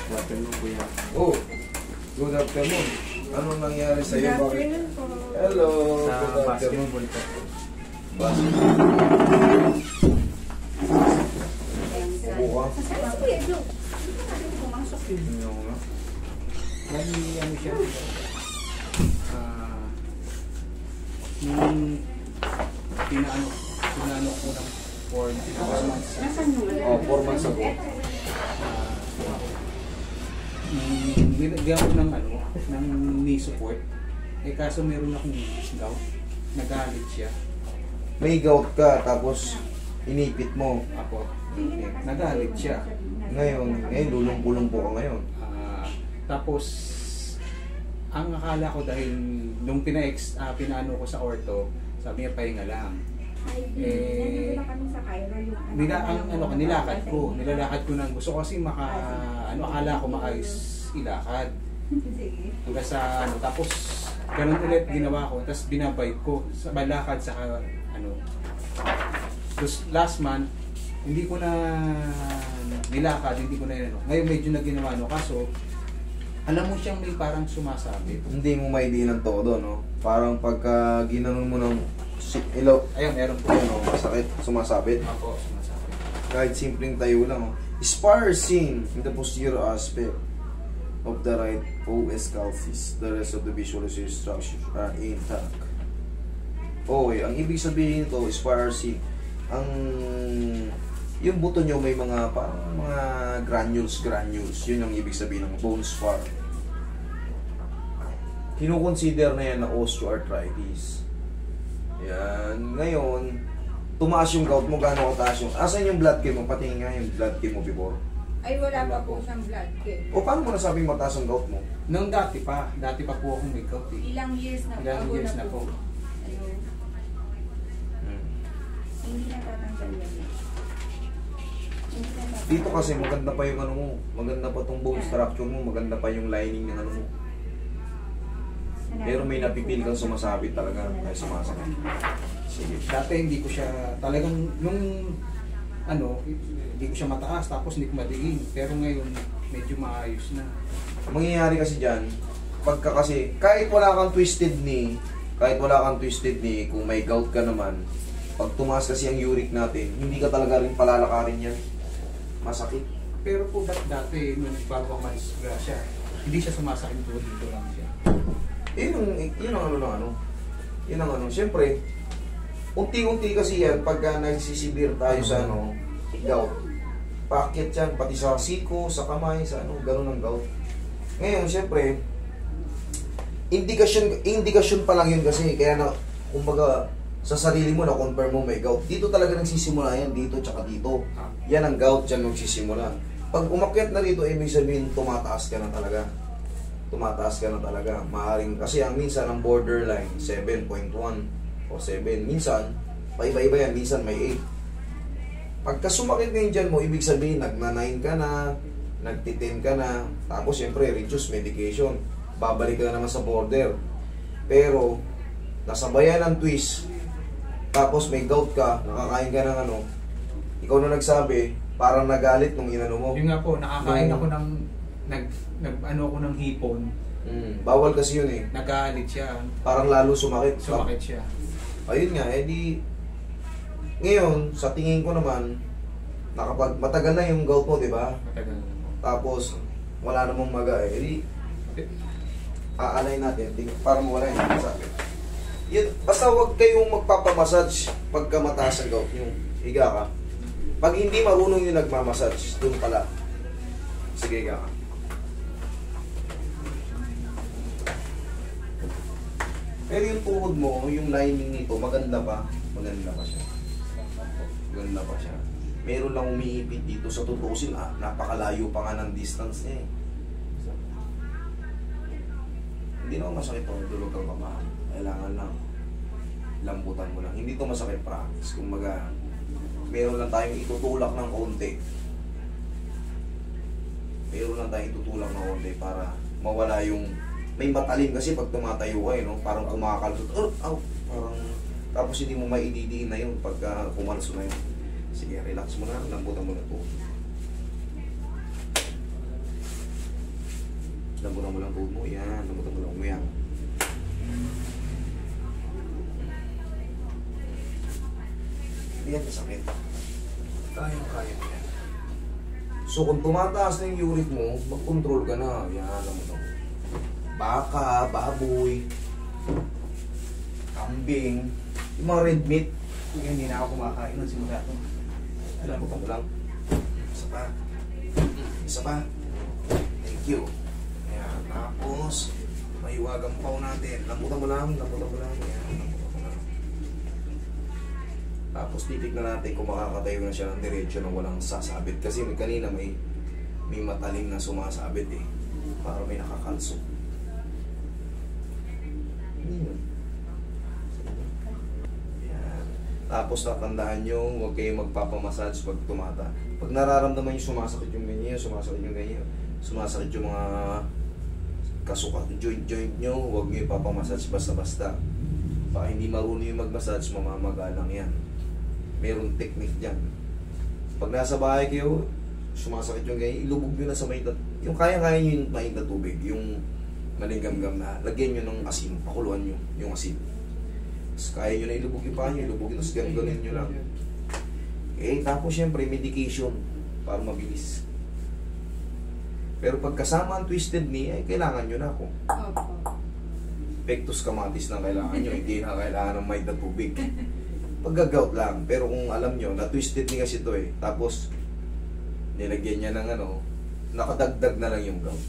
Good afternoon, kuya. Oh, good afternoon. Anong nangyari sa iyo? Good afternoon po. Hello. Sa Good afternoon. basketball po. Basketball. Buka. Yung nga. Lagi ano siya. Nung pinaano ko ng 4 months. Oh, 4 months ago. Nilagyan ko ng knee support. Eh kaso meron akong gout. Nagalit siya. May gout ka, tapos inipit mo. Ako. Nagalit siya. Ngayon lulong-pulong po ka ngayon. Tapos ang akala ko dahil nung pinaano ko sa ortho, sabi niya pahinga lang. Nilalakad ko ng gusto ko kasi akala ko maayos ilakad. Hanggang sa tapos ganun ulit ginawa ko, tapos binabay ko sa balakad sa Tapos last month hindi ko na nilakad, hindi ko na ngayon medyo na ginawa kaso alam mo siyang may parang sumasabit. Hindi mo maidiin ng todo, no? Parang pagka ginanon mo ng ilaw, ayun, meron po. Masakit, sumasabit. Ako, sumasabit. Kahit simpleng tayo lang. Sparsing in the posterior aspect of the right OS calcis. The rest of the visualization structure are intact. Okay, ang ibig sabihin nito, sparsing. Yung buto nyo may mga parang mga granules. Yun ang ibig sabihin ng bone spar. Kino-consider na yan na osteoarthritis. Yan. Ngayon, tumaas yung gout mo, gano'ng kataas yung... Asan yung blood chem mo? Patingin nga yung blood chem mo before. Ay, wala pa po siyang blood chem. O paano mo nasabing mataas ang gout mo? Nung dati pa po akong may gout eh. Ilang years na po. Ilang years na po. Hindi natatanggal yan. Dito kasi maganda pa yung ano mo. Maganda pa tong bone structure mo. Maganda pa yung lining ng ano mo. Pero may napipil kang sumasabit talaga. Ay sumasakit. Sige. Dati hindi ko siya talagang hindi ko siya mataas tapos hindi ko madiin. Pero ngayon medyo maayos na. Mangyayari kasi dyan, pagka kasi, kahit wala kang twisted knee, kung may gout ka naman, pag tumaas kasi ang uric natin, hindi ka talaga rin palalakarin yan. Masakit. Pero po dati, nung bago ang siya, hindi siya sumasakit dito lang siya. Yun ang ano. Siyempre, unti-unti kasi yan, pagka nagsisibir tayo sa gout, paakyat yan, pati sa siko, sa kamay, sa ganun ang gout. Ngayon, siyempre, indikasyon pa lang yun kasi, kaya kumbaga, sa sarili mo na confirm mo may gout. Dito talaga nagsisimula yan, dito tsaka dito. Yan ang gout, dyan nagsisimula. Pag umakyat na rito, ibig sabihin, tumataas ka na talaga. Maaaring, kasi minsan ang borderline, 7.1 o 7. Minsan, paiba-iba yan, minsan may 8. Pagka sumakit ngayon dyan mo, ibig sabihin, nagna-9 ka na, nagti-10 ka na, tapos siyempre, reduce medication. Babalik ka na naman sa border. Pero, nasabayan ng twist, tapos may gout ka, nakakain ka ng ikaw na nagsabi, parang nagalit nung inano mo. Yun nga po, nakakain ako ng ako ng hipon. Bawal kasi yun eh. Nagalit siya. Parang lalo sumakit. Sumakit siya. Ayun nga, ngayon, sa tingin ko naman, matagal na yung gout mo, di ba? Matagal na po. Tapos, wala namang maga eh. Aalay natin, para mawala yung sabi. Basta huwag kayong magpapamassage pagka mataas ang gout yung higa ka. Pag hindi marunong yung nagmamassage, doon pala. Sige, higa ka. Pero yung tuhod mo, yung lining nito, maganda pa siya. Meron lang umiipit dito sa tutusin, napakalayo pa nga ng distance niya eh. Hindi naman masakit to, dulog ang pamahan. Kailangan lang lambutan mo lang. Hindi to masakit, promise. Kumbaga, meron lang tayong itutulak ng konti. Para mawala yung... May matalim kasi pag tumatayo ka parang kumakalsot. Parang... Tapos hindi mo maididiin na yun pagka kumalso na yun. Sige, relax mo na. Lambutan mo na to. Lambutan mo lang tuhod mo. Yan, lambutan mo lang umuyang. Hindi yan masakit. Kaya mo yan. So kung tumataas na yung uric mo, mag-control ka na. Yan, alam mo to. Baka, baboy, kambing, yung mga red meat. Hindi na ako kumakain ng simula to. Alam mo lang. Isa pa. Isa pa. Thank you. Ayan, tapos, maiwagang paw natin. Lambutan mo lang, lambutan mo lang. Ayan, lambutan mo lang. Tapos titignan natin kung makakatayo na siya ng diretso na walang sasabit. Kasi kanina may matalim na sumasabit eh. Para may nakakalso. Ayan. Tapos tatandaan nyo, huwag kayong magpapamassage pag tumata. Pag nararamdaman nyo sumasakit yung ganyan, sumasakit yung ganyan, sumasakit yung mga kasukat, joint nyo, huwag nyo ipapamassage basta-basta. Baka hindi marunong yung mag-massage, mamamagalang yan. Meron technique dyan. Pag nasa bahay kayo, sumasakit yung ganyan, ilubog nyo na sa mainit, yung kaya-kaya nyo yung mainit na tubig, yung malinggam-gam na, lagyan nyo ng asin, pakuluan nyo yung asin. Tapos kaya nyo na ilubog yung paa nyo, ilubog nyo, tapos ganin nyo lang. Eh, tapos syempre, medication para mabilis. Pero pag kasama ang twisted knee, ay kailangan nyo na ako. Opo. Pectus kamatis na kailangan nyo, hindi na kailangan ng may na tubig. Pag-gout lang, pero kung alam nyo, na twisted knee kasi ito eh, tapos nilagyan niya ng ano, nakadagdag na lang yung gout.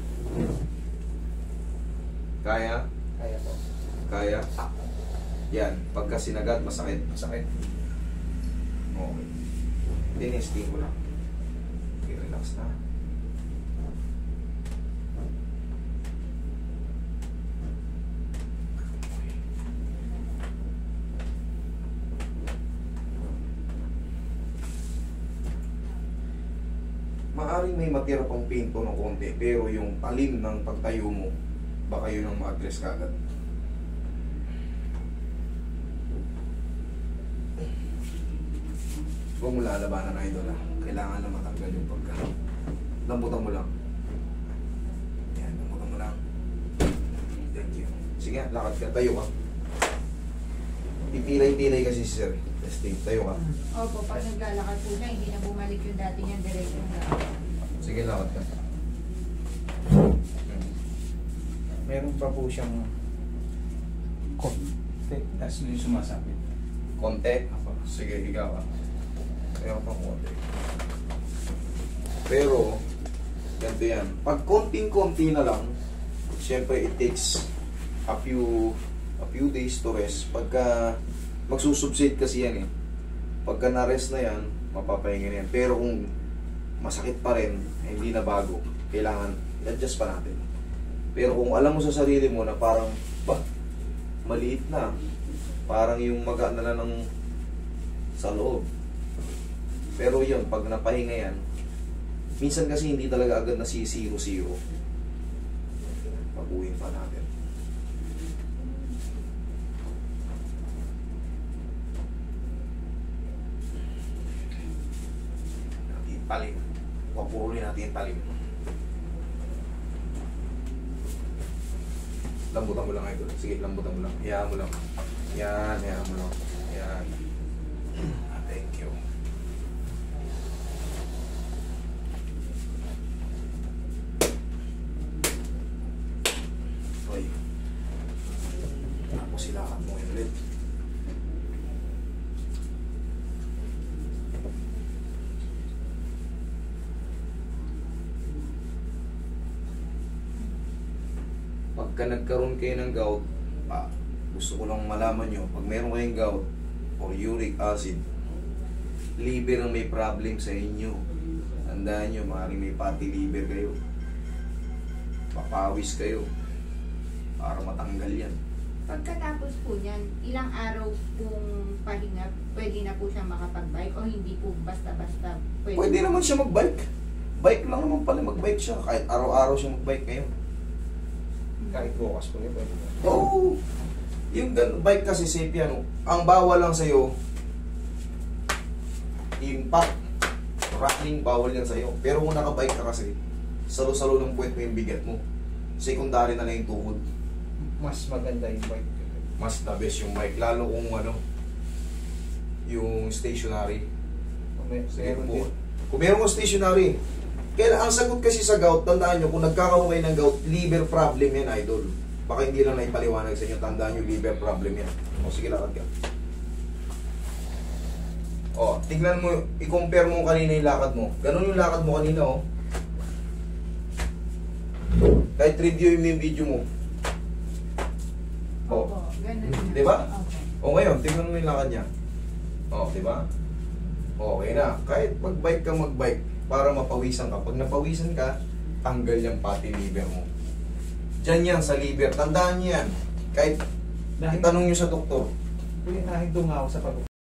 Kaya? Kaya po. Kaya? Yan, pagka sinagat, masakit. Masakit. Okay. Tinesting ko lang. Okay, relax na. Maaring may matira pang pinto ng konti, pero yung talim ng pagtayo mo, baka yun ang ma-address kagad. Huwag mo lalabanan na idol ha. Kailangan na matanggal yung pagka. Lambutan mo lang. Yan, lambutan mo lang. Thank you. Sige, lakad ka. Tayo ka. Pipilay-pilay kasi si sir. Testing. Tayo ka. Opo, pag naglalakad po siya, hindi na bumalik yung dati niyang direksyon na. Sige, lakad ka. Meron pa po siyang konti. Tapos yung sumasabit. Konti. Ako. Sige, higa ka. Meron pang konti. Pero, ganito yan. Pag konting-konti na lang, syempre it takes a few days to rest. Pagka magsusubside kasi yan eh. Pagka na-rest na yan, mapapahinga na yan. Pero kung masakit pa rin, hindi na bago, kailangan i-adjust pa natin. Pero kung alam mo sa sarili mo na parang, maliit na, parang yung magaan na lang ng sa loob. Pero yun, pag napahinga yan, minsan kasi hindi talaga agad na si 0-0. Pag-uwin pa natin. Talim. Papurulin natin yung talim. Lambutan mo lang ito. Sige, lambutan mo lang. Hayaan mo lang. Yan, hayaan mo lang. Yan. Thank you. Okay. Tapos silakan mo yun ulit. Pagka nagkaroon kayo ng gout, gusto ko lang malaman nyo, pag meron kayong gout or uric acid, liver ang may problem sa inyo. Tandaan nyo, maaaring may fatty liver kayo. Papawis kayo para matanggal yan. Pagkatapos po niyan, ilang araw pong pahinga, pwede na po siya makapag-bike o hindi po basta-basta pwede? Pwede naman siya mag-bike. Bike lang naman pala mag-bike siya. Kahit araw-araw siya mag-bike ngayon. Kahit bukas po niya, pwede ba? Oo. Yung bike kasi safe yan. Ang bawal lang sa'yo, impact. Running, bawal yan sa'yo. Pero kung nakabike ka kasi, salo-salo ng puwet mo yung bigat mo. secondary na lang yung tuhod. Mas maganda yung bike. Mas the best yung bike, lalo kung ano, yung stationary. Sige Meron po. din. Kung meron mo stationary, kaya ang sagot kasi sa gout, tandaan nyo, kung nagkakaroon kayo ng gout, liver problem yan, idol. Baka hindi lang naipaliwanag sa inyo, tandaan nyo, liver problem yan. O sige, lakad ka. O, tignan mo, i-compare mo kanina yung lakad mo. Ganun yung lakad mo kanina, o. Kahit review yung video mo. O, Opo, ganun na. di ba? Opo. O ngayon, tignan mo yung lakad niya. O, di ba? Okay na. Kahit mag-bike ka mag-bike, para mapawisan ka. Pag napawisan ka, tanggal yung pati liver mo. Diyan yan sa liver. Tandaan niyo yan. Kahit itanong nyo sa doktor. Dahil nahigdo nga ako sa pag